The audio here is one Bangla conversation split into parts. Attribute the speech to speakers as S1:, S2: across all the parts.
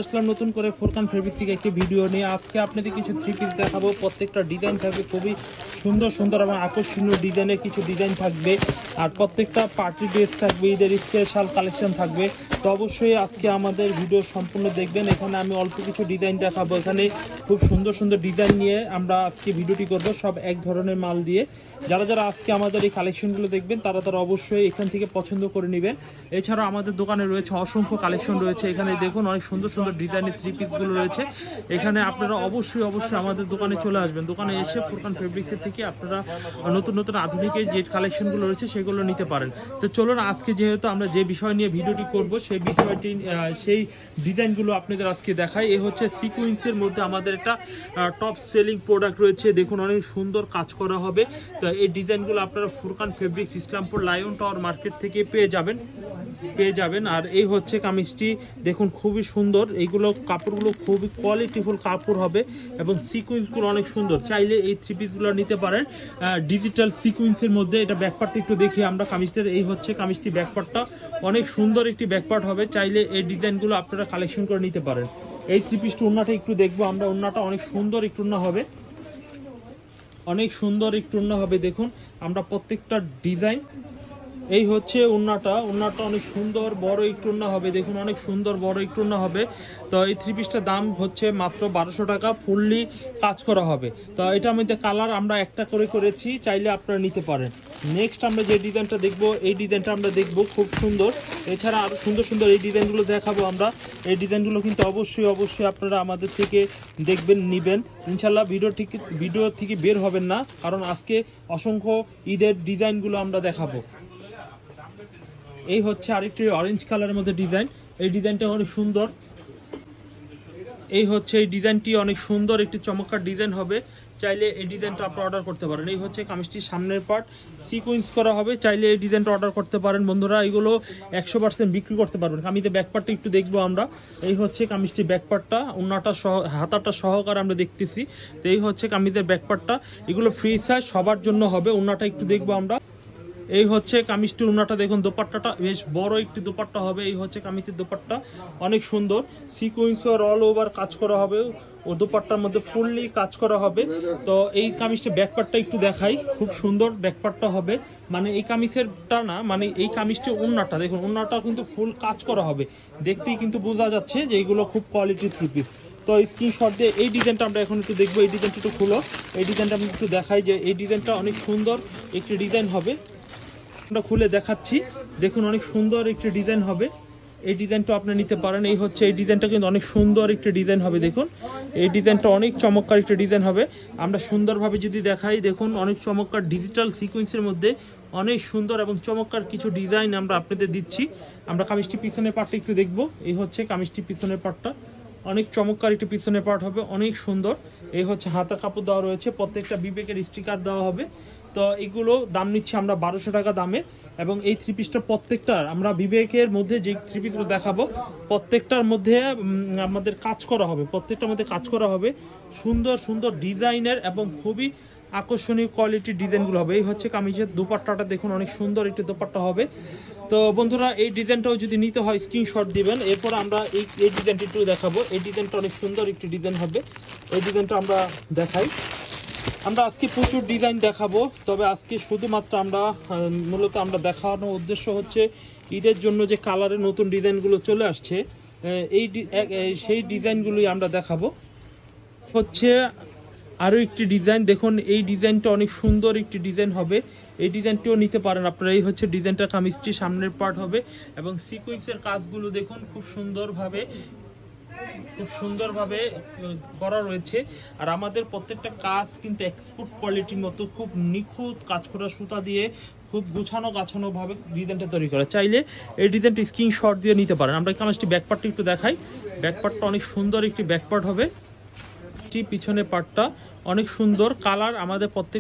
S1: আসলাম নতুন করে ফুরকান ফেব্রিক থেকে একটি ভিডিও নিয়ে। আজকে আপনাদের কিছু থ্রি পিস দেখাবো। প্রত্যেকটা ডিজাইন থাকবে খুবই সুন্দর সুন্দর এবং আকর্ষণীয় ডিজাইনের কিছু ডিজাইন থাকবে, আর প্রত্যেকটা পার্টি ড্রেস থাকবে, ঈদের স্পেশাল কালেকশন থাকবে। তো অবশ্যই আজকে আমাদের ভিডিও সম্পূর্ণ দেখবেন। এখানে আমি অল্প কিছু ডিজাইন দেখাবো। এখানে খুব সুন্দর সুন্দর ডিজাইন নিয়ে আমরা আজকে ভিডিওটি করব, সব এক ধরনের মাল দিয়ে। যারা যারা আজকে আমাদের এই কালেকশনগুলো দেখবেন তারা অবশ্যই এখান থেকে পছন্দ করে নেবেন। এছাড়াও আমাদের দোকানে রয়েছে অসংখ্য কালেকশন রয়েছে। এখানে দেখুন অনেক সুন্দর সুন্দর ডিজাইনের থ্রি পিসগুলো রয়েছে। এখানে আপনারা অবশ্যই আমাদের দোকানে চলে আসবেন। দোকানে এসে ফুরকান ফেব্রিক্সের থেকে আপনারা নতুন নতুন আধুনিক যে কালেকশনগুলো রয়েছে সেগুলো নিতে পারেন। তো চলুন আজকে যেহেতু আমরা যে বিষয় নিয়ে ভিডিওটি করব সেই বিষয়টি সেই ডিজাইনগুলো আপনাদের আজকে দেখাই। এ হচ্ছে সিকোয়েন্সের মধ্যে আমাদের একটা টপ সেলিং প্রোডাক্ট রয়েছে। দেখুন অনেক সুন্দর কাজ করা হবে। তো এই ডিজাইনগুলো আপনারা Furqan fabrics Islampur lion tower market থেকে পেয়ে যাবেন। আর এই হচ্ছে কামিজটি দেখুন খুবই সুন্দর। এইগুলো কাপড়গুলো খুবই কোয়ালিটিফুল কাপড় হবে এবং সিকোয়েন্সগুলো অনেক সুন্দর। চাইলে এই থ্রি পিসগুলো নিতে পারেন ডিজিটাল সিকোয়েন্সের মধ্যে। এটা ব্যাকপার্টটা একটু দেখি আমরা কামিজটার। এই হচ্ছে কামিজটি ব্যাকপার্টটা, অনেক সুন্দর একটি ব্যাকপার্ট হবে। চাইলে এই ডিজাইনগুলো আপনারা কালেকশন করে নিতে পারেন। এই থ্রি পিসটা ওড়নাটা একটু দেখবো আমরা। ওড়নাটা অনেক সুন্দর একটু ওড়না হবে, অনেক সুন্দর একটু ওড়না হবে। দেখুন আমরা প্রত্যেকটা ডিজাইন। এই হচ্ছে ওড়নাটা অনেক সুন্দর বড় একটু ওড়না হবে। দেখুন অনেক সুন্দর বড় একটু ওড়না হবে। তো এই থ্রি পিসটার দাম হচ্ছে মাত্র 1200 টাকা, ফুললি কাজ করা হবে। তো এটার মধ্যে কালার আমরা একটা করে করেছি, চাইলে আপনারা নিতে পারেন। নেক্সট আমরা যে ডিজাইনটা দেখবো, এই ডিজাইনটা আমরা দেখবো খুব সুন্দর। এছাড়া আরো সুন্দর সুন্দর এই ডিজাইনগুলো দেখাবো আমরা। এই ডিজাইনগুলো কিন্তু অবশ্যই আপনারা আমাদের থেকে দেখবেন, নিবেন ইনশাল্লাহ। ভিডিও থেকে বের হবেন না, কারণ আজকে অসংখ্য ঈদের ডিজাইনগুলো আমরা দেখাবো। এই হচ্ছে আরেকটি অরেঞ্জ কালারের মধ্যে ডিজাইন। এই ডিজাইনটা অনেক সুন্দর। এই হচ্ছে এই ডিজাইনটি অনেক সুন্দর একটি চমৎকার ডিজাইন হবে। চাইলে এই ডিজাইনটা আপনারা অর্ডার করতে পারেন। এই হচ্ছে কামিজটির সামনের পার্ট, সিকোয়েন্স করা হবে। চাইলে এই ডিজাইনটা অর্ডার করতে পারেন বন্ধুরা। এগুলো 100% বিক্রি করতে পারবেন। কামিজের ব্যাকপার্টটা একটু দেখবো আমরা। এই হচ্ছে কামিজটির ব্যাকপার্টটা, ওড়নাটা সহ হাতাটা সহকারে আমরা দেখতেছি। তো এই হচ্ছে কামিজের ব্যাকপার্টটা। এগুলো ফ্রি সাইজ সবার জন্য হবে। ওড়নাটা একটু দেখবো আমরা। এই হচ্ছে কামিজটির ওড়নাটা দেখুন, দোপাট্টাটা বেশ বড় একটি দোপাট্টা হবে। এই হচ্ছে কামিজের দোপাট্টা, অনেক সুন্দর সিকোয়েন্স অল ওভার কাজ করা হবে। ও দোপাট্টার মধ্যে ফুললি কাজ করা হবে। তো এই কামিজটা ব্যাকপার্টটা একটু দেখাই, খুব সুন্দর ব্যাকপার্টটা হবে। মানে এই কামিজেরটা না, মানে এই কামিজটির ওড়নাটা দেখুন, ওড়নাটা কিন্তু ফুল কাজ করা হবে। দেখতেই কিন্তু বোঝা যাচ্ছে যে এইগুলো খুব কোয়ালিটি থ্রি পিস। তো স্ক্রিনশট দিয়ে এই ডিজাইনটা আমরা এখন একটু দেখবো। এই ডিজাইনটা একটু খুলো। এই ডিজাইনটা আমি একটু দেখাই যে এই ডিজাইনটা অনেক সুন্দর একটি ডিজাইন হবে। আমরা খুলে দেখাচ্ছি। দেখুন অনেক সুন্দর একটি ডিজাইন হবে। এই ডিজাইনটা আপনি নিতে পারেন। এই হচ্ছে এই ডিজাইনটা কিন্তু অনেক সুন্দর একটি ডিজাইন হবে। দেখুন এই ডিজাইনটা অনেক চমৎকার একটি ডিজাইন হবে। আমরা সুন্দরভাবে যদি দেখাই, দেখুন অনেক চমৎকার ডিজিটাল সিকোয়েন্সের মধ্যে অনেক সুন্দর এবং চমৎকার কিছু ডিজাইন আমরা আপনাদের দিচ্ছি। আমরা কামিজটি পিছনের পার্টটা একটু দেখবো। এই হচ্ছে কামিজটি পিছনের পার্টটা, অনেক চমৎকার একটি পিছনের পার্ট হবে, অনেক সুন্দর। এই হচ্ছে হাতের কাপড় দেওয়া রয়েছে, প্রত্যেকটা বিবেকের স্টিকার দেওয়া হবে। তো এগুলো দাম নিচ্ছি আমরা 1200 টাকা দামে। এবং এই থ্রি পিসটা প্রত্যেকটার আমরা বিবেকের মধ্যে যে থ্রি পিসগুলো দেখাবো প্রত্যেকটার মধ্যে আমাদের কাজ করা হবে, প্রত্যেকটার মধ্যে কাজ করা হবে। সুন্দর সুন্দর ডিজাইনের এবং খুবই আকর্ষণীয় কোয়ালিটির ডিজাইনগুলো হবে। এই হচ্ছে কামিজের দোপাট্টাটা দেখুন, অনেক সুন্দর একটি দোপাট্টা হবে। তো বন্ধুরা এই ডিজাইনটাও যদি নিতে হয় স্ক্রিনশট দিবেন। এরপর আমরা এই ডিজাইনটি একটু দেখাবো। এই ডিজাইনটা অনেক সুন্দর একটি ডিজাইন হবে। এই ডিজাইনটা আমরা দেখাই। আমরা আজকে প্রচুর ডিজাইন দেখাবো, তবে আজকে শুধুমাত্র মূলত আমরা দেখানোর উদ্দেশ্য হচ্ছে ঈদের জন্য যে কালারের নতুন ডিজাইনগুলো চলে আসছে সেই ডিজাইনগুলোই আমরা দেখাবো। হচ্ছে আরও একটি ডিজাইন দেখুন, এই ডিজাইনটা অনেক সুন্দর একটি ডিজাইন হবে। এই ডিজাইনটিও নিতে পারেন আপনারা। এই হচ্ছে ডিজাইনটা, কামিজটি সামনের পার্ট হবে এবং সিকোয়েন্সের কাজগুলো দেখুন খুব সুন্দরভাবে করা রয়েছে। আর আমাদের প্রত্যেকটা কাজ কিন্তু এক্সপোর্ট কোয়ালিটির মতো খুব নিখুঁত কাজ করা, সুতা দিয়ে খুব গাছানো ভাবে ডিজাইনটা তৈরি করা। চাইলে এই ডিজাইনটা স্ক্রিনশট দিয়ে নিতে পারেন। আমরা কামিজটি ব্যাকপার্টটা একটু দেখাই। ব্যাকপার্টটা অনেক সুন্দর একটি ব্যাকপার্ট হবে। পিছনে পার্টটা অনেক সুন্দর কালার। আমাদের প্রত্যেকটা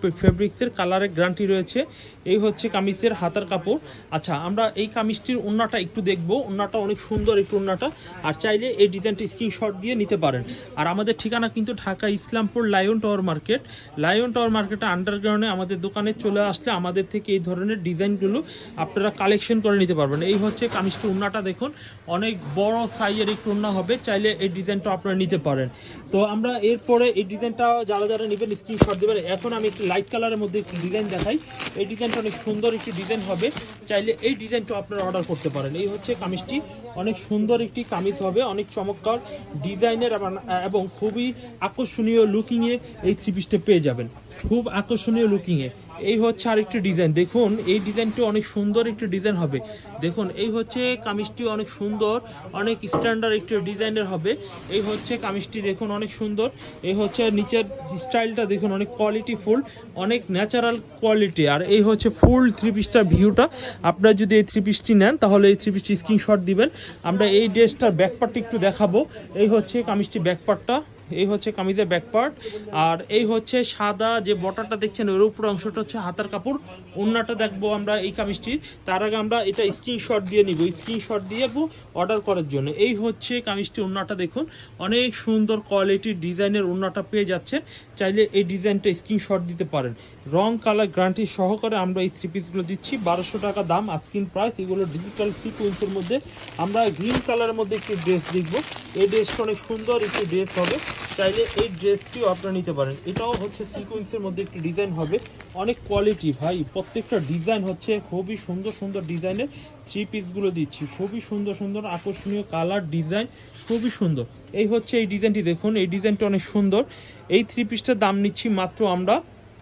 S1: ফেব্রিক্সের কালারের গ্যারান্টি রয়েছে। এই হচ্ছে কামিজের হাতার কাপড়। আচ্ছা, আমরা এই কামিজটির ওড়নাটা একটু দেখব। ওড়নাটা অনেক সুন্দর একটু ওড়নাটা, আর চাইলে এই ডিজাইনটা স্ক্রিনশট দিয়ে নিতে পারেন। আর আমাদের ঠিকানা কিন্তু Dhaka Islampur lion tower market. Lion tower মার্কেটে আন্ডারগ্রাউন্ডে আমাদের দোকানে চলে আসলে আমাদের থেকে এই ধরনের ডিজাইনগুলো আপনারা কালেকশন করে নিতে পারবেন। এই হচ্ছে কামিজটির ওড়নাটা দেখুন, অনেক বড় সাইজের একটু ওড়না হবে, চাইলে এই ডিজাইনটা আপনারা নিতে পারেন। তো আমরা এরপরে এই ডিজাইনটা যারা যারা নেবেন স্ক্রিনশট দেবেন। এখন আমি একটু লাইট কালারের মধ্যে একটি ডিজাইন দেখাই। এই ডিজাইনটা অনেক সুন্দর একটি ডিজাইন হবে, চাইলে এই ডিজাইনটা আপনারা অর্ডার করতে পারেন। এই হচ্ছে কামিজটি, অনেক সুন্দর একটি কামিজ হবে, অনেক চমৎকার ডিজাইনের এবং খুবই আকর্ষণীয় লুকিংয়ে এই থ্রি পিসটা পেয়ে যাবেন, খুব আকর্ষণীয় লুকিংয়ে। এই হচ্ছে আরেকটি ডিজাইন, দেখুন এই ডিজাইনটি অনেক সুন্দর একটি ডিজাইন হবে। দেখুন এই হচ্ছে কামিজটি, অনেক সুন্দর, অনেক স্ট্যান্ডার্ড একটি ডিজাইনের হবে। এই হচ্ছে কামিজটি দেখুন, অনেক সুন্দর। এই হচ্ছে নিচের স্টাইলটা দেখুন, অনেক কোয়ালিটি ফুল, অনেক ন্যাচারাল কোয়ালিটি। আর এই হচ্ছে ফুল থ্রি পিসটার ভিউটা। আপনারা যদি এই থ্রি পিসটি নেন তাহলে এই থ্রি পিসটি স্ক্রিনশট দিবেন। আমরা এই ড্রেসটার ব্যাকপার্টটা একটু দেখাবো। এই হচ্ছে কামিজটি ব্যাকপার্টটা, এই হচ্ছে কামিজের ব্যাক পার্ট। আর এই হচ্ছে সাদা যে বর্ডারটা দেখছেন ওর উপর অংশটা হচ্ছে হাতার কাপড়। ওড়নাটা দেখবো আমরা এই কামিজটির, তার আগে আমরা এটা স্ক্রিনশট দিয়ে নিব, স্ক্রিনশট দিয়ে অর্ডার করার জন্য। এই হচ্ছে কামিজটি, ওড়নাটা দেখুন, অনেক সুন্দর কোয়ালিটির ডিজাইনের ওড়নাটা পেয়ে যাচ্ছে, চাইলে এই ডিজাইনটা স্ক্রিনশট দিতে পারেন। রং কালার গ্যারান্টি সহকারে আমরা এই থ্রি পিসগুলো দিচ্ছি, 1200 টাকা দাম আস্কিং প্রাইস। এগুলো ডিজিটাল সিকোয়েন্সের মধ্যে। আমরা গ্রিন কালারের মধ্যে একটি ড্রেস দেখবো, এই ড্রেসটা অনেক সুন্দর একটি ড্রেস হবে, চাইলে এই ড্রেসটিও আপনারা নিতে পারেন। এটাও হচ্ছে সিকোয়েন্সের মধ্যে একটি ডিজাইন হবে, অনেক কোয়ালিটি ভাই, প্রত্যেকটা ডিজাইন হচ্ছে খুবই সুন্দর সুন্দর ডিজাইনের থ্রি পিসগুলো দিচ্ছি, খুবই সুন্দর সুন্দর আকর্ষণীয় কালার ডিজাইন, খুবই সুন্দর। এই হচ্ছে এই ডিজাইনটি দেখুন, এই ডিজাইনটা অনেক সুন্দর। এই থ্রি পিসটার দাম নিচ্ছি মাত্র আমরা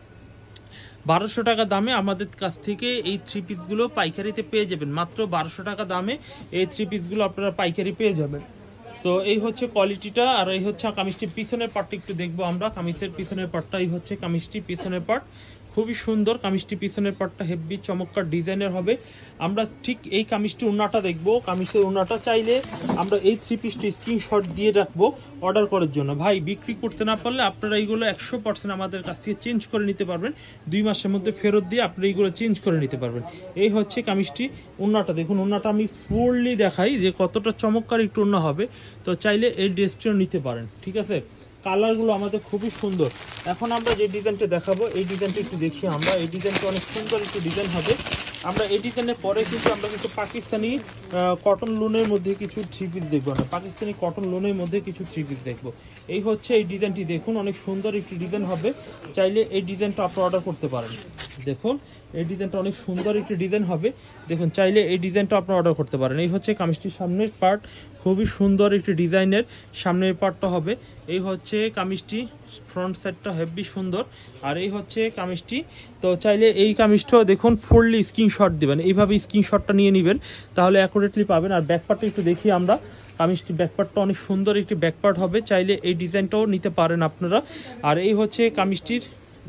S1: 1200 টাকা দামে। আমাদের কাছ থেকে এই থ্রি পিসগুলো পাইকারিতে পেয়ে যাবেন, মাত্র 1200 টাকা দামে এই থ্রি পিসগুলো আপনারা পাইকারি পেয়ে যাবেন। তো এই হচ্ছে কোয়ালিটিটা। আর এই হচ্ছে কামিজটির পিছনের পার্টটা একটু দেখবো আমরা। কামিজের পিছনের পার্টটা এই হচ্ছে কামিজটির পিছনের পার্ট, খুবই সুন্দর। কামিজটি পিছনের পার্টটা হেভি চমৎকার ডিজাইনের হবে। আমরা ঠিক এই কামিজটি ওড়নাটা দেখবো, কামিজের ওড়নাটা চাইলে আমরা এই থ্রি পিসটি স্ক্রিনশট দিয়ে রাখবো অর্ডার করার জন্য। ভাই বিক্রি করতে না পারলে আপনারা এইগুলো 100% আমাদের কাছ থেকে চেঞ্জ করে নিতে পারবেন, 2 মাসের মধ্যে ফেরত দিয়ে আপনারা এইগুলো চেঞ্জ করে নিতে পারবেন। এই হচ্ছে কামিজটি, ওড়নাটা দেখুন, ওড়নাটা আমি ফুললি দেখাই যে কতটা চমৎকার একটু ওড়না হবে। তো চাইলে এই ড্রেসটিও নিতে পারেন, ঠিক আছে। কালারগুলো আমাদের খুবই সুন্দর। এখন আমরা যে ডিজাইনটা দেখাবো এই ডিজাইনটা একটু দেখি আমরা। এই ডিজাইনটা অনেক সুন্দর একটু ডিজাইন হবে। আমরা এই ডিজাইনের পরে কিন্তু আমরা কিন্তু পাকিস্তানি কটন লোনের মধ্যে কিছু থ্রি পিস দেখবো না, পাকিস্তানি কটন লোনের মধ্যে কিছু থ্রি পিস দেখবো। এই হচ্ছে এই ডিজাইনটি দেখুন, অনেক সুন্দর একটি ডিজাইন হবে, চাইলে এই ডিজাইনটা আপনারা অর্ডার করতে পারেন। দেখুন এই ডিজাইনটা অনেক সুন্দর একটি ডিজাইন হবে, দেখুন চাইলে এই ডিজাইনটা আপনারা অর্ডার করতে পারেন। এই হচ্ছে কামিজটির সামনের পার্ট, খুবই সুন্দর একটি ডিজাইনের সামনের পার্টটা হবে। এই হচ্ছে কামিজটি ফ্রন্ট সাইডটা হেভি সুন্দর। আর এই হচ্ছে কামিজটি। তো চাইলে এই কামিজটাও দেখুন ফুললি স্ক্রিনশট দিবেন, এইভাবে স্ক্রিনশটটা নিয়ে নেবেন তাহলে অ্যাকুরেটলি পাবেন। আর ব্যাকপার্টটা একটু দেখি আমরা। কামিজটি ব্যাকপার্টটা অনেক সুন্দর একটি ব্যাকপার্ট হবে, চাইলে এই ডিজাইনটাও নিতে পারেন আপনারা। আর এই হচ্ছে কামিজটির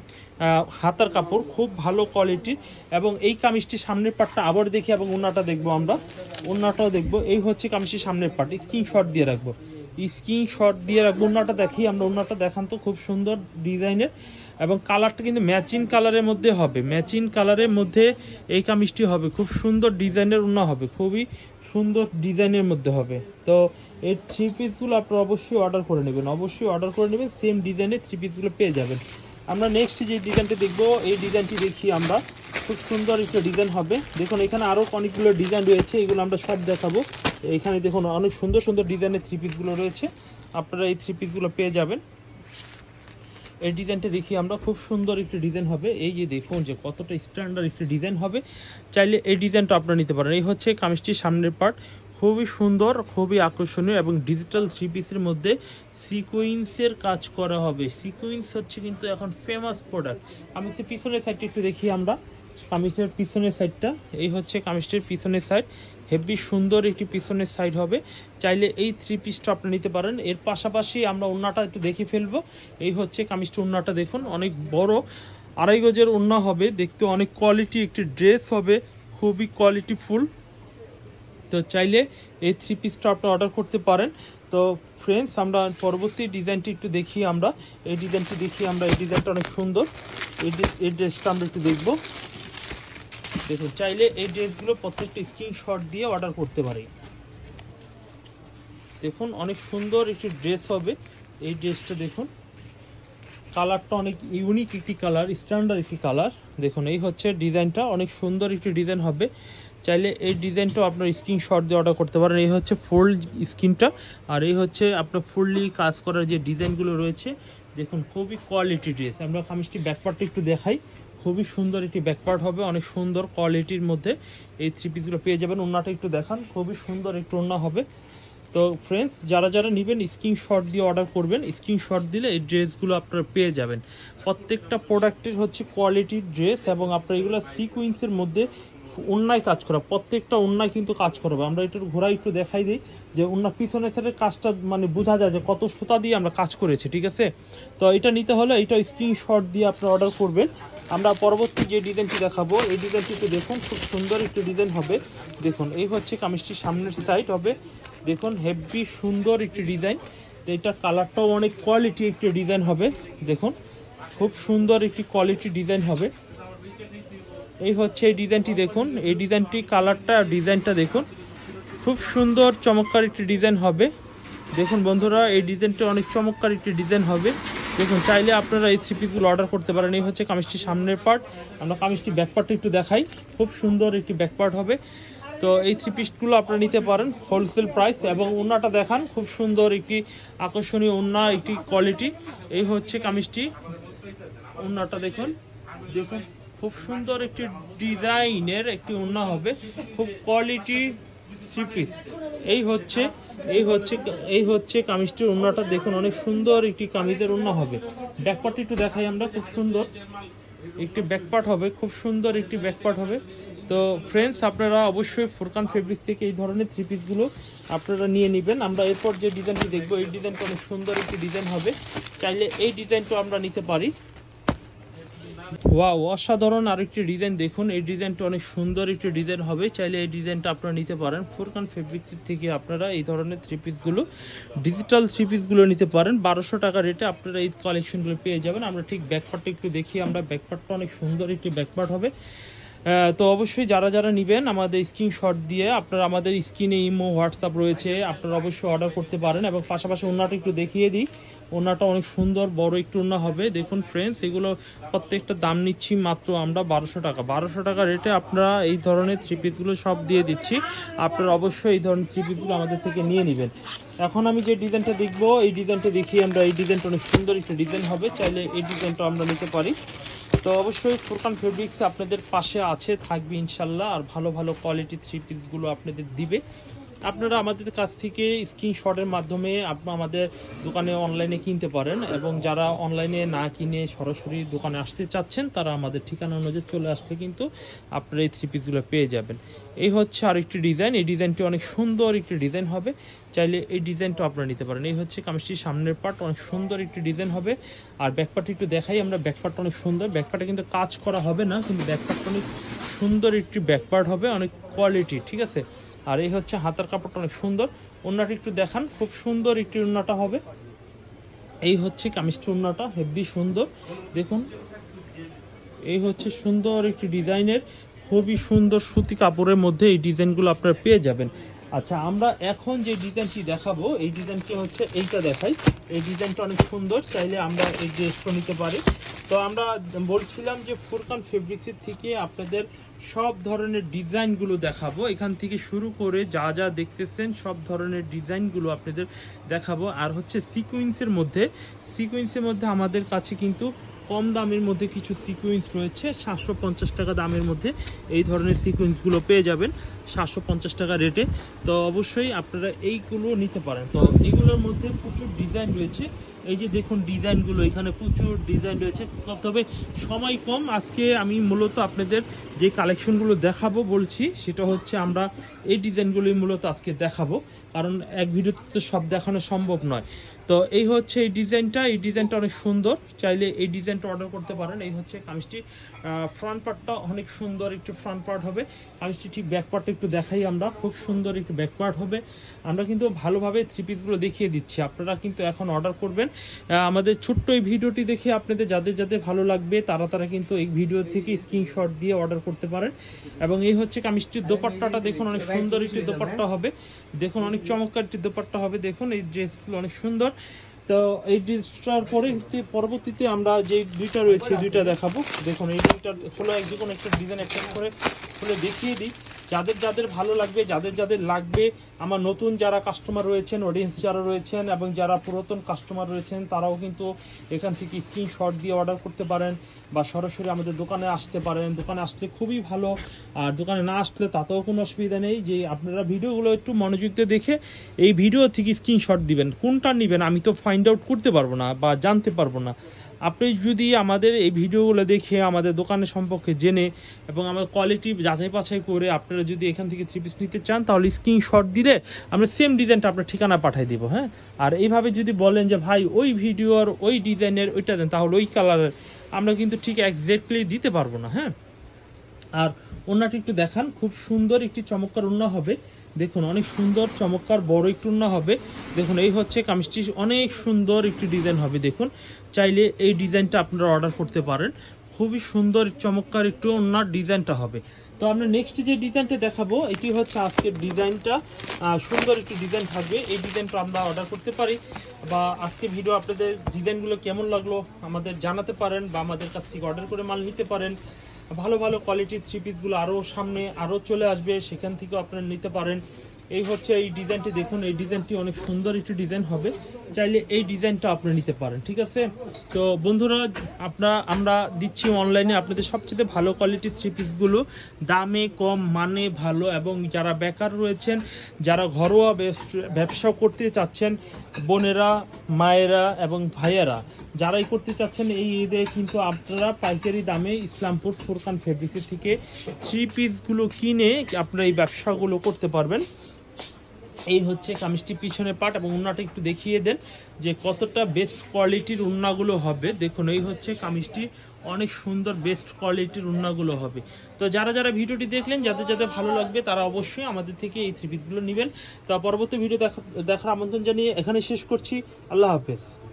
S1: হাতার কাপড়, খুব ভালো কোয়ালিটির। এবং এই কামিজটির সামনের পার্টটা আবার দেখি এবং ওড়নাটা দেখবো আমরা, ওড়নাটাও দেখবো। এই হচ্ছে কামিজটির সামনের পার্ট, স্ক্রিনশট দিয়ে রাখবো, স্ক্রিনশট দিয়ে রাখবো। ওড়নাটা দেখি আমরা, ওড়নাটা দেখান তো, খুব সুন্দর ডিজাইনের এবং কালারটা কিন্তু ম্যাচিং কালারের মধ্যে হবে, ম্যাচিং কালারের মধ্যে এই কামিজটি হবে, খুব সুন্দর ডিজাইনের ওড়না হবে, খুবই সুন্দর ডিজাইনের মধ্যে হবে। তো এই থ্রি পিসগুলো আপনারা অবশ্যই অর্ডার করে নেবেন, অবশ্যই অর্ডার করে নেবেন, সেম ডিজাইনের থ্রি পিসগুলো পেয়ে যাবেন। আমরা নেক্সট যে ডিজাইনটি দেখবো এই ডিজাইনটি দেখি আমরা, খুব সুন্দর একটা ডিজাইন হবে। দেখুন এখানে আরো অনেকগুলো ডিজাইন রয়েছে, এগুলো আমরা সব দেখাবো। এখানে দেখুন অনেক সুন্দর সুন্দর ডিজাইনের থ্রি পিসগুলো রয়েছে, আপনারা এই থ্রি পিসগুলো পেয়ে যাবেন। এই ডিজাইনটা দেখি আমরা, খুব সুন্দর একটি ডিজাইন হবে। এই যে দেখুন যে কতটা স্ট্যান্ডার্ড একটি ডিজাইন হবে, চাইলে এই ডিজাইনটা আপনারা নিতে পারেন। এই হচ্ছে কামিজটির সামনের পার্ট, খুবই সুন্দর, খুবই আকর্ষণীয় এবং ডিজিটাল থ্রি পিসের মধ্যে সিকোয়েন্সের কাজ করা হবে। সিকোয়েন্স হচ্ছে কিন্তু এখন ফেমাস প্রোডাক্ট। কামিজের পিছনের সাইডটা একটু দেখি আমরা, কামিজের পিছনের সাইডটা। এই হচ্ছে কামিজটির পিছনের সাইড, হেভি সুন্দর একটি পিছনের সাইড হবে, চাইলে এই থ্রি পিসটা আপনি নিতে পারেন। এর পাশাপাশি আমরা ওড়নাটা একটু দেখে ফেলবো। এই হচ্ছে কামিজটির ওড়নাটা দেখুন, অনেক বড় 2.5 গজের ওড়না হবে, দেখতে অনেক কোয়ালিটি একটি ড্রেস হবে, খুবই কোয়ালিটি ফুল। তো চাইলে এই থ্রি পিসটা আপনারা অর্ডার করতে পারেন। তো ফ্রেন্ডস, আমরা পরবর্তী ডিজাইনটি একটু দেখি। আমরা এই ডিজাইনটি দেখি। আমরা এই ডিজাইনটা অনেক সুন্দর। এই ড্রেসটা আমরা একটু দেখব। দেখুন, চাইলে এই ড্রেসগুলো প্রত্যেকটা স্ক্রিনশট দিয়ে অর্ডার করতে পারি। দেখুন, অনেক সুন্দর একটি ড্রেস হবে এই ড্রেসটা। দেখুন, কালারটা অনেক ইউনিক একটি কালার, স্ট্যান্ডার্ড একটি কালার। দেখুন, এই হচ্ছে ডিজাইনটা, অনেক সুন্দর একটি ডিজাইন হবে। চাইলে এই ডিজাইনটাও আপনার স্ক্রিনশট দিয়ে অর্ডার করতে পারেন। এই হচ্ছে ফুল স্ক্রিনটা, আর এই হচ্ছে আপনার ফুললি কাজ করার যে ডিজাইনগুলো রয়েছে। দেখুন, খুবই কোয়ালিটি ড্রেস। আমরা কামিজটি ব্যাকপার্টটা একটু দেখাই। খুবই সুন্দর একটি ব্যাকপার্ট হবে, অনেক সুন্দর কোয়ালিটির মধ্যে এই থ্রি পিসগুলো পেয়ে যাবেন। ওড়নাটা একটু দেখান, খুবই সুন্দর একটু ওড়না হবে। তো ফ্রেন্ডস, যারা যারা নেবেন স্ক্রিনশট দিয়ে অর্ডার করবেন। স্ক্রিনশট দিলে এই ড্রেসগুলো আপনারা পেয়ে যাবেন। প্রত্যেকটা প্রোডাক্টের হচ্ছে কোয়ালিটির ড্রেস, এবং আপনার এগুলো সিকুয়েন্সের মধ্যে ওড়নায় কাজ করা, প্রত্যেকটা ওড়নায় কিন্তু কাজ করবে। আমরা একটু ঘোরাই একটু দেখাই দিই যে ওড়না পিছনের সাইডের কাজটা মানে বোঝা যায় যে কত সুতা দিয়ে আমরা কাজ করেছি, ঠিক আছে। তো এটা নিতে হলে এটা স্ক্রিনশট দিয়ে আপনারা অর্ডার করবেন। আমরা পরবর্তী যে ডিজাইনটি দেখাবো, এই ডিজাইনটি একটু দেখুন, খুব সুন্দর একটি ডিজাইন হবে। দেখুন, এই হচ্ছে কামিজটির সামনের সাইড হবে। দেখুন, হেভি সুন্দর একটি ডিজাইন। এটা কালারটাও অনেক কোয়ালিটি একটি ডিজাইন হবে। দেখুন, খুব সুন্দর একটি কোয়ালিটি ডিজাইন হবে। এই হচ্ছে এই ডিজাইনটি। দেখুন, এই ডিজাইনটি কালারটা আর ডিজাইনটা দেখুন, খুব সুন্দর চমৎকার একটি ডিজাইন হবে। দেখুন বন্ধুরা, এই ডিজাইনটা অনেক চমৎকার একটি ডিজাইন হবে। দেখুন, চাইলে আপনারা এই থ্রি পিসগুলো অর্ডার করতে পারেন। এই হচ্ছে কামিজটির সামনের পার্ট। আমরা কামিজটির ব্যাকপার্টটা একটু দেখাই। খুব সুন্দর একটি ব্যাকপার্ট হবে। তো এই থ্রি পিসগুলো আপনারা নিতে পারেন হোলসেল প্রাইস। এবং ওড়নাটা দেখান, খুব সুন্দর একটি আকর্ষণীয় ওড়না, একটি কোয়ালিটি। এই হচ্ছে কামিজটি, ওড়নাটা দেখুন। দেখুন, খুব সুন্দর একটি ডিজাইনের একটি ওড়না হবে, খুব কোয়ালিটি থ্রি পিস। এই হচ্ছে কামিজটির ওড়নাটা। দেখুন, অনেক সুন্দর একটি কামিজের ওড়না হবে। ব্যাকপার্ট একটু দেখাই আমরা। খুব সুন্দর একটি ব্যাকপার্ট হবে, খুব সুন্দর একটি ব্যাকপার্ট হবে। তো ফ্রেন্ডস, আপনারা অবশ্যই ফুরকান ফেব্রিক্স থেকে এই ধরনের থ্রি পিসগুলো আপনারা নিয়ে নেবেন। আমরা এরপর যে ডিজাইনটি দেখবো, এই ডিজাইনটা অনেক সুন্দর একটি ডিজাইন হবে। চাইলে এই ডিজাইনটা আমরা নিতে পারি। ওয়াও, অসাধারণ আরেকটি ডিজাইন। দেখুন, এই ডিজাইনটা অনেক সুন্দর একটি ডিজাইন হবে। চাইলে এই ডিজাইনটা আপনারা নিতে পারেন। ফুরকান ফেব্রিক্স থেকে আপনারা এই ধরনের থ্রি পিসগুলো, ডিজিটাল থ্রি পিসগুলো নিতে পারেন। 1200 টাকা রেটে আপনারা এই কালেকশনগুলো পেয়ে যাবেন। আমরা ঠিক ব্যাকপার্টটা একটু দেখি। আমরা ব্যাকপার্টটা অনেক সুন্দর একটি ব্যাকপার্ট হবে। তো অবশ্যই যারা যারা নেবেন আমাদের স্ক্রিনশট দিয়ে আপনারা, আমাদের স্ক্রিনে ইমো, হোয়াটসঅ্যাপ রয়েছে, আপনারা অবশ্যই অর্ডার করতে পারেন। এবং পাশাপাশি ওড়নাটা একটু দেখিয়ে দিই। ওড়নাটা অনেক সুন্দর বড় একটু ওড়না হবে। দেখুন ফ্রেন্ডস, এগুলো প্রত্যেকটা দাম নিচ্ছি মাত্র আমরা 1200 টাকা। 1200 টাকা রেটে আপনারা এই ধরনের থ্রি পিসগুলো সব দিয়ে দিচ্ছি। আপনারা অবশ্যই এই ধরনের থ্রি পিসগুলো আমাদের থেকে নিয়ে নেবেন। এখন আমি যে ডিজাইনটা দেখবো, এই ডিজাইনটা দেখি আমরা। এই ডিজাইনটা অনেক সুন্দর একটা ডিজাইন হবে। চাইলে এই ডিজাইনটা আমরা নিতে পারি। তো অবশ্যই ফুরকান ফেব্রিক্স আপনাদের পাশে আছে, থাকবে ইনশাল্লাহ। আর ভালো ভালো কোয়ালিটি থ্রি পিসগুলো আপনাদের দিবে। আপনারা আমাদের কাছ থেকে স্ক্রিনশটের মাধ্যমে আমাদের দোকানে অনলাইনে কিনতে পারেন। এবং যারা অনলাইনে না কিনে সরাসরি দোকানে আসতে চাচ্ছেন, তারা আমাদের ঠিকানা অনুযায়ী চলে আসলে কিন্তু আপনারা এই থ্রি পিসগুলো পেয়ে যাবেন। এই হচ্ছে আরেকটি ডিজাইন। এই ডিজাইনটি অনেক সুন্দর একটি ডিজাইন হবে। চাইলে এই ডিজাইনটা আপনারা নিতে পারেন। এই হচ্ছে কামিজটির সামনের পার্ট, অনেক সুন্দর একটি ডিজাইন হবে। আর ব্যাকপার্টটা একটু দেখাই আমরা। ব্যাকপার্টটা অনেক সুন্দর। ব্যাকপার্টে কিন্তু কাজ করা হবে না, কিন্তু ব্যাকপার্টটা অনেক সুন্দর একটি ব্যাকপার্ট হবে, অনেক কোয়ালিটি, ঠিক আছে। আর এই হচ্ছে হাতার কাপড়টা অনেক সুন্দর। ওড়নাটা একটু দেখান, খুব সুন্দর একটি ওড়নাটা হবে। এই হচ্ছে কামিজটি, ওড়নাটা হেভি সুন্দর। দেখুন, এই হচ্ছে সুন্দর একটি ডিজাইনের, খুবই সুন্দর সুতি কাপড়ের মধ্যে এই ডিজাইনগুলো আপনারা পেয়ে যাবেন। আচ্ছা, আমরা এখন যে ডিজাইনটি দেখাবো, এই ডিজাইনটি হচ্ছে এইটা দেখাই। এই ডিজাইনটা অনেক সুন্দর। চাইলে আমরা এই ড্রেসটা নিতে পারি। তো আমরা বলছিলাম যে ফুরকান ফেব্রিক্সের থেকে আপনাদের সব ধরনের ডিজাইনগুলো দেখাবো। এখান থেকে শুরু করে যা যা দেখতেছেন সব ধরনের ডিজাইনগুলো আপনাদের দেখাবো। আর হচ্ছে সিকোয়েন্সের মধ্যে আমাদের কাছে কিন্তু কম দামের মধ্যে কিছু সিকোয়েন্স রয়েছে। 750 টাকা দামের মধ্যে এই ধরনের সিকোয়েন্সগুলো পেয়ে যাবেন 750 টাকা রেটে। তো অবশ্যই আপনারা এইগুলো নিতে পারেন। তো এগুলোর মধ্যে প্রচুর ডিজাইন রয়েছে। এই যে দেখুন ডিজাইনগুলো, এখানে প্রচুর ডিজাইন রয়েছে। তবে সময় কম। আজকে আমি মূলত আপনাদের যে কালেকশনগুলো দেখাবো বলছি, সেটা হচ্ছে আমরা এই ডিজাইনগুলোই মূলত আজকে দেখাবো, কারণ এক ভিডিওতে তো সব দেখানো সম্ভব নয়। তো এই হচ্ছে এই ডিজাইনটা। এই ডিজাইনটা অনেক সুন্দর। চাইলে এই ডিজাইনটা ডিজাইনটা অর্ডার করতে পারেন। এই হচ্ছে কামিজটি ফ্রন্ট পার্টটা অনেক সুন্দর একটু ফ্রন্ট পার্ট হবে। কামিজটি ঠিক ব্যাক পার্টটা একটু দেখাই আমরা, খুব সুন্দর একটু ব্যাক পার্ট হবে। আমরা কিন্তু ভালোভাবে থ্রি পিসগুলো দেখিয়ে দিচ্ছি, আপনারা কিন্তু এখন অর্ডার করবেন। আমাদের ছোট্ট এই ভিডিওটি দেখে আপনাদের যাদের যাদের ভালো লাগবে তারা কিন্তু এই ভিডিও থেকে স্ক্রিনশট দিয়ে অর্ডার করতে পারেন। এবং এই হচ্ছে কামিজটির দোপাট্টাটা দেখুন, অনেক সুন্দর একটি দোপাট্টা হবে, দেখুন অনেক চমৎকার একটি দোপাট্টা হবে। দেখুন এই ড্রেসগুলো অনেক সুন্দর। তো এই ড্রেসটার পরবর্তীতে আমরা যে দুইটা রয়েছে দুইটা দেখাবো। দেখুন এই দুইটা হলো একজন একটা ডিজাইন একটা করে খুলে দেখিয়ে দিই, যাদের যাদের ভালো লাগবে, যাদের যাদের লাগবে। আমার নতুন যারা কাস্টমার রয়েছেন, অডিয়েন্স যারা রয়েছেন এবং যারা পুরাতন কাস্টমার রয়েছেন তারাও কিন্তু এখান থেকে স্ক্রিনশট দিয়ে অর্ডার করতে পারেন বা সরাসরি আমাদের দোকানে আসতে পারেন। দোকানে আসলে খুবই ভালো, আর দোকানে না আসলে তাতেও কোনো অসুবিধা নেই। যে আপনারা ভিডিওগুলো একটু মনোযোগ দিয়ে দেখে এই ভিডিও থেকে স্ক্রিনশট দিবেন, কোনটা নেবেন আমি তো ফাইন্ড আউট করতে পারবো না বা জানতে পারবো না। আপনি যদি আমাদের এই ভিডিওগুলো দেখে আমাদের দোকানের সম্পর্কে জেনে এবং আমাদের কোয়ালিটি যাচাই বাছাই করে আপনারা যদি এখান থেকে থ্রি পিস নিতে চান তাহলে স্ক্রিনশট দিলে আমরা সেম ডিজাইনটা আপনার ঠিকানা পাঠিয়ে দিব। হ্যাঁ, আর এইভাবে যদি বলেন যে ভাই ওই ভিডিওর ওই ডিজাইনের ওইটা দেন, তাহলে ওই কালারের আমরা কিন্তু ঠিক এক্স্যাক্টলি দিতে পারবো না। হ্যাঁ, আর ওড়নাটি একটু দেখান, খুব সুন্দর একটি চমৎকার ওড়না হবে। দেখুন অনেক সুন্দর চমৎকার বড় একটু ওড়না হবে। দেখুন এই হচ্ছে কামিজটি অনেক সুন্দর একটি ডিজাইন হবে। দেখুন চাইলে এই ডিজাইনটা আপনারা অর্ডার করতে পারেন, খুবই সুন্দর চমৎকার একটু ওড়নার ডিজাইনটা হবে। তো আমরা নেক্সট যে ডিজাইনটা দেখাবো এটি হচ্ছে আজকের ডিজাইনটা, সুন্দর একটি ডিজাইন থাকবে। এই ডিজাইনটা আমরা অর্ডার করতে পারি বা আজকে ভিডিও আপনাদের ডিজাইনগুলো কেমন লাগলো আমাদের জানাতে পারেন বা আমাদের কাছ থেকে অর্ডার করে মাল নিতে পারেন। ভালো ভালো কোয়ালিটির থ্রি পিসগুলো আরও সামনে আরও চলে আসবে, সেখান থেকেও আপনারা নিতে পারেন। এই হচ্ছে এই ডিজাইনটি, দেখুন এই ডিজাইনটি অনেক সুন্দর একটি ডিজাইন হবে, চাইলে এই ডিজাইনটা আপনারা নিতে পারেন। ঠিক আছে, তো বন্ধুরা আমরা দিচ্ছি অনলাইনে আপনাদের সবচেয়ে ভালো কোয়ালিটির থ্রি পিসগুলো, দামে কম মানে ভালো। এবং যারা বেকার রয়েছেন, যারা ঘরোয়া ব্যবসা করতে চাচ্ছেন, বোনেরা মায়েরা এবং ভাইয়েরা যারাই করতে চাচ্ছেন এই ঈদে কিন্তু আপনারা পাইকারি দামে ইসলামপুর ফুরকান ফেব্রিক্স থেকে থ্রি পিসগুলো কিনে আপনারা এই ব্যবসাগুলো করতে পারবেন। এই হচ্ছে কামিজটি পিছনে পাট এবং ওড়নাটা একটু দেখিয়ে দেন যে কতটা বেস্ট কোয়ালিটির ওড়নাগুলো হবে। দেখুন এই হচ্ছে কামিজটি অনেক সুন্দর বেস্ট কোয়ালিটির ওড়নাগুলো হবে। তো যারা যারা ভিডিওটি দেখলেন, যাদের যাদের ভালো লাগবে তারা অবশ্যই আমাদের থেকে এই থ্রি পিসগুলো নেবেন। তো পরবর্তী ভিডিও দেখার আমন্ত্রণ জানিয়ে এখানে শেষ করছি। আল্লাহ হাফেজ।